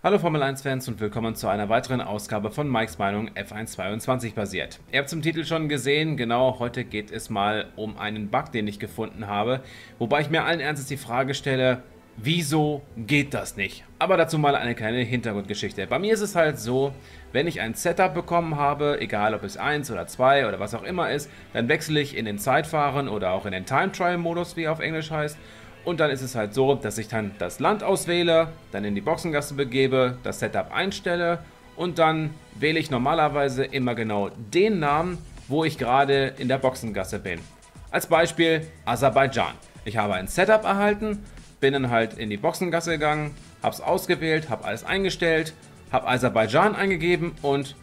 Hallo Formel 1 Fans und willkommen zu einer weiteren Ausgabe von Mikes Meinung F1 22 basiert. Ihr habt zum Titel schon gesehen, genau, heute geht es mal um einen Bug, den ich gefunden habe, wobei ich mir allen Ernstes die Frage stelle, wieso geht das nicht? Aber dazu mal eine kleine Hintergrundgeschichte. Bei mir ist es halt so, wenn ich ein Setup bekommen habe, egal ob es 1 oder 2 oder was auch immer ist, dann wechsle ich in den Zeitfahren oder auch in den Time Trial Modus, wie er auf Englisch heißt. Und dann ist es halt so, dass ich dann das Land auswähle, dann in die Boxengasse begebe, das Setup einstelle und dann wähle ich normalerweise immer genau den Namen, wo ich gerade in der Boxengasse bin. Als Beispiel Aserbaidschan. Ich habe ein Setup erhalten, bin dann halt in die Boxengasse gegangen, habe es ausgewählt, habe alles eingestellt, habe Aserbaidschan eingegeben und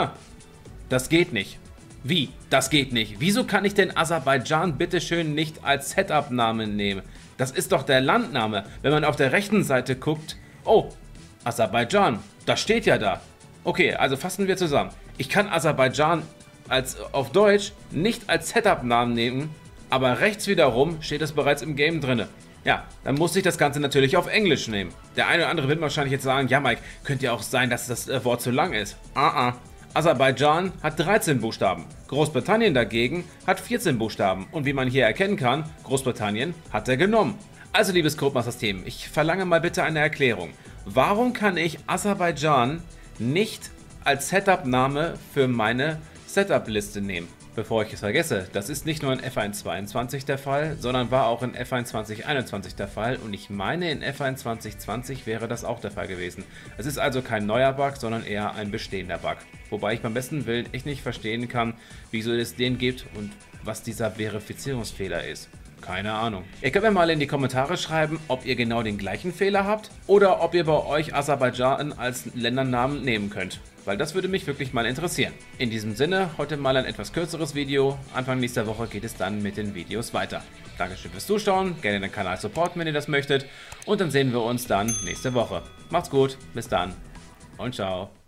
das geht nicht. Wie? Das geht nicht. Wieso kann ich denn Aserbaidschan bitteschön nicht als Setup-Namen nehmen? Das ist doch der Landname. Wenn man auf der rechten Seite guckt, oh, Aserbaidschan, das steht ja da. Okay, also fassen wir zusammen. Ich kann Aserbaidschan auf Deutsch nicht als Setup-Namen nehmen, aber rechts wiederum steht es bereits im Game drin. Ja, dann muss ich das Ganze natürlich auf Englisch nehmen. Der eine oder andere wird wahrscheinlich jetzt sagen, ja Mike, könnte ja auch sein, dass das Wort zu lang ist. Aserbaidschan hat 13 Buchstaben, Großbritannien dagegen hat 14 Buchstaben und wie man hier erkennen kann, Großbritannien hat er genommen. Also liebes Codemasters-Team, ich verlange mal bitte eine Erklärung. Warum kann ich Aserbaidschan nicht als Setup-Name für meine Setup-Liste nehmen? Bevor ich es vergesse, das ist nicht nur in F1 22 der Fall, sondern war auch in F1 2021 der Fall und ich meine in F1 2020 wäre das auch der Fall gewesen. Es ist also kein neuer Bug, sondern eher ein bestehender Bug. Wobei ich beim besten Willen echt nicht verstehen kann, wieso es den gibt und was dieser Verifizierungsfehler ist. Keine Ahnung. Ihr könnt mir mal in die Kommentare schreiben, ob ihr genau den gleichen Fehler habt oder ob ihr bei euch Aserbaidschan als Ländernamen nehmen könnt. Weil das würde mich wirklich mal interessieren. In diesem Sinne, heute mal ein etwas kürzeres Video. Anfang nächster Woche geht es dann mit den Videos weiter. Dankeschön fürs Zuschauen, gerne den Kanal supporten, wenn ihr das möchtet. Und dann sehen wir uns dann nächste Woche. Macht's gut, bis dann und ciao.